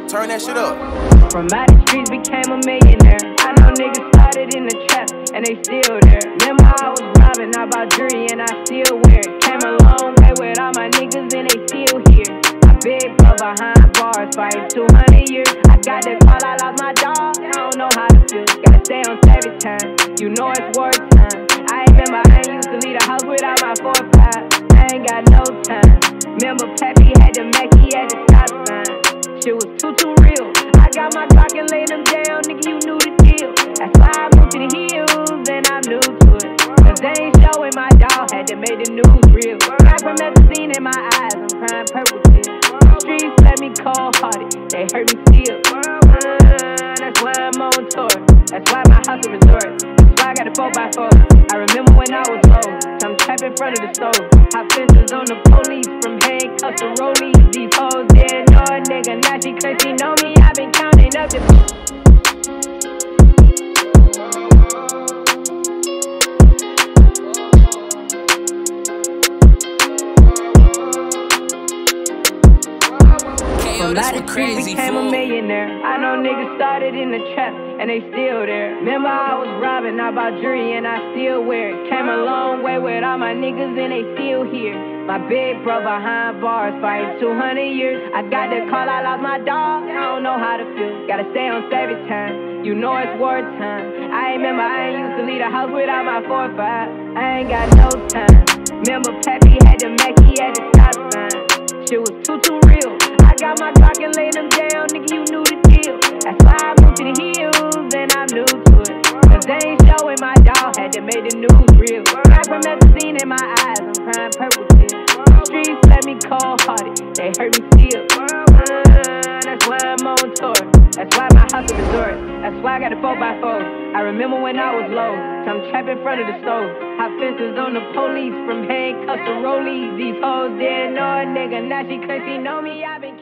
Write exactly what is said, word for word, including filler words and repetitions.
Turn that shit up. From out the streets became a millionaire. I know niggas started in the trap and they still there. Remember I was robbing, I bought jewelry and I still wear it. Came a long way with all my niggas and they still here. My big bro behind bars fighting two hundred years. I got the call, I lost my dog. I don't know how to feel. Gotta stay on every time. You know it's war time. I remember I ain't used to leave the house without my four five. I ain't got no time. Remember Peppy had the Mac, he had the stop sign. Shit was too, too real. I got my Glock and laid them down, nigga, you knew the deal. That's why I moved to the hills and I'm new to it. Cause they ain't showing my dog, had to make the news real. Got from magazine in my eyes, I'm crying purple tears. Streets let me cold-hearted, they hurt me still. Uh, that's why I'm on tour, that's why my hustle resort. That's why I got a four by four. I remember when I was low, so I'm trapped in front of the stove. Hot fences on the police, from handcuffs to rollies. These hoes didn't know a nigga, now she cause she know me. I've been counting up the From out the streets became a millionaire. I know niggas started in the trap and they still there. Remember I was robbing, I bought jewelry and I still wear it. Came a long way with all my niggas and they still here. My big bro behind bars fighting two hundred years. I got the call, I lost my dog. I don't know how to feel. Gotta stay on every time. You know it's war time. I remember I ain't used to leave the house without my four five. I ain't got no time. Remember Peppy had the Mac, he had the stop sign. Shit was too, too real. I got my Glock and laid them down, nigga, you knew the deal. That's why I moved to the hills and I'm new to it. Cause they ain't showing my dog, had to make the news real. Got from magazine in my eyes, I'm crying purple tears. Streets let me cold-hearted, they hurt me still. Uh, that's why I'm on tour, that's why my hustle resort. That's why I got a four by four. I remember when I was low, so I'm trapped in front of the stove. Hot fences on the police, from handcuffs to rollies. These hoes didn't know a nigga, now she cause she know me, I've been